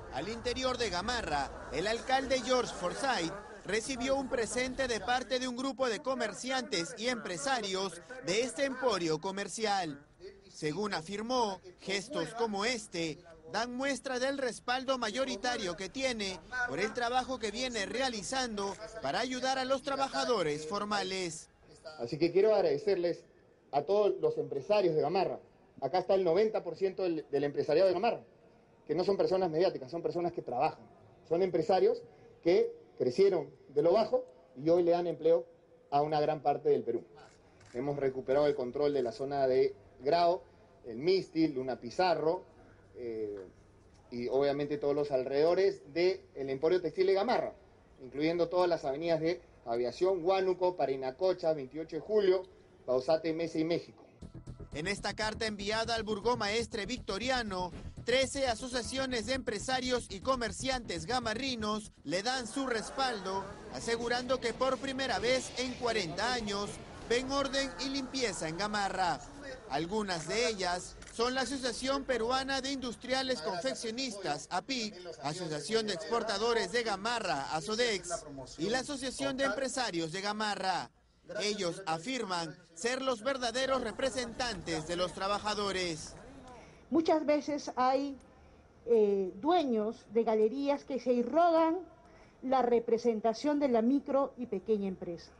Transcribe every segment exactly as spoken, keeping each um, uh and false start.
Al interior de Gamarra, el alcalde George Forsyth recibió un presente de parte de un grupo de comerciantes y empresarios de este emporio comercial. Según afirmó, gestos como este dan muestra del respaldo mayoritario que tiene por el trabajo que viene realizando para ayudar a los trabajadores formales. Así que quiero agradecerles a todos los empresarios de Gamarra. Acá está el noventa por ciento del, del empresariado de Gamarra, que no son personas mediáticas, son personas que trabajan. Son empresarios que crecieron de lo bajo y hoy le dan empleo a una gran parte del Perú. Hemos recuperado el control de la zona de Grao, el Mistil, Luna Pizarro, eh, y obviamente todos los alrededores del Emporio Textil de Gamarra, incluyendo todas las avenidas de Aviación, Huánuco, Parinacocha, veintiocho de julio, Pausate, Mesa y México. En esta carta enviada al burgomaestre victoriano, trece asociaciones de empresarios y comerciantes gamarrinos le dan su respaldo, asegurando que por primera vez en cuarenta años ven orden y limpieza en Gamarra. Algunas de ellas son la Asociación Peruana de Industriales Confeccionistas, A P I, Asociación de Exportadores de Gamarra, ASODEX, y la Asociación de Empresarios de Gamarra. Ellos afirman ser los verdaderos representantes de los trabajadores. Muchas veces hay eh, dueños de galerías que se irrogan la representación de la micro y pequeña empresa.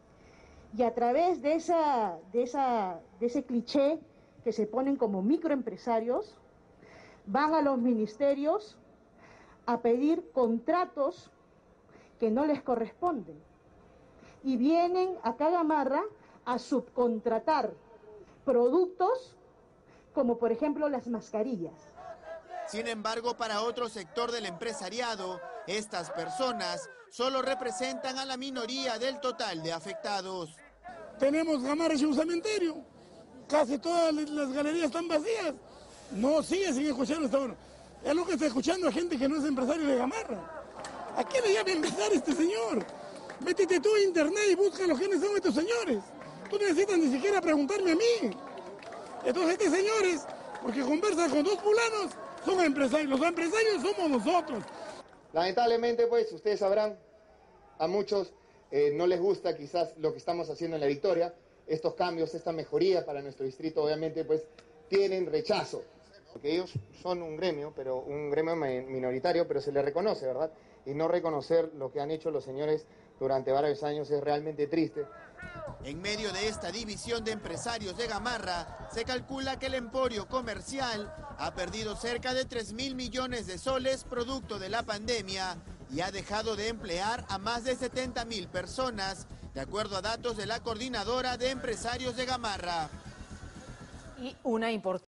Y a través de, esa, de, esa, de ese cliché que se ponen como microempresarios, van a los ministerios a pedir contratos que no les corresponden. Y vienen acá a Gamarra a subcontratar productos como por ejemplo las mascarillas. Sin embargo, para otro sector del empresariado, estas personas solo representan a la minoría del total de afectados. Tenemos Gamarra y un cementerio, casi todas las galerías están vacías, no sigue sin escuchar hasta ahora. Es lo que está escuchando a gente que no es empresario de Gamarra. ¿A quién le llama a empezar este señor? Métete tú a internet y busca los quiénes son estos señores. Tú no necesitas ni siquiera preguntarme a mí. Entonces estos señores, porque conversan con dos fulanos, son empresarios. Los empresarios somos nosotros. Lamentablemente, pues, ustedes sabrán, a muchos eh, no les gusta quizás lo que estamos haciendo en La Victoria. Estos cambios, esta mejoría para nuestro distrito, obviamente, pues, tienen rechazo. Porque ellos son un gremio, pero un gremio minoritario, pero se les reconoce, ¿verdad? Y no reconocer lo que han hecho los señores durante varios años es realmente triste. En medio de esta división de empresarios de Gamarra, se calcula que el emporio comercial ha perdido cerca de tres mil millones de soles producto de la pandemia y ha dejado de emplear a más de setenta mil personas, de acuerdo a datos de la Coordinadora de Empresarios de Gamarra. Y una importante